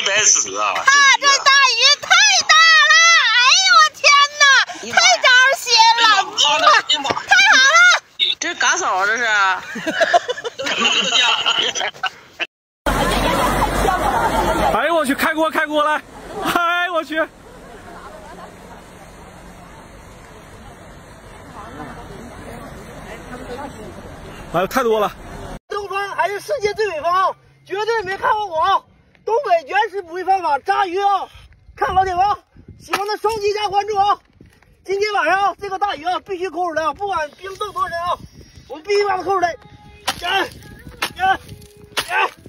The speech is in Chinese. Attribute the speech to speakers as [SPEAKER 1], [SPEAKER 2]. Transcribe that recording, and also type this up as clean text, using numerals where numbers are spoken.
[SPEAKER 1] 140啊！
[SPEAKER 2] 这大鱼太大了！哎呦我天哪，太招人稀了！太好了！
[SPEAKER 3] 这是嘎嫂这是。
[SPEAKER 4] 哎呦我去，开锅来！哎我去！哎呦太多了！
[SPEAKER 5] 东方还是世界最美方，绝对没看过广。东北原始捕鱼方法扎鱼啊！看老铁们，喜欢的双击加关注啊！今天晚上这个大鱼啊，必须抠出来啊！不管冰冻多深啊，我们必须把它抠出来！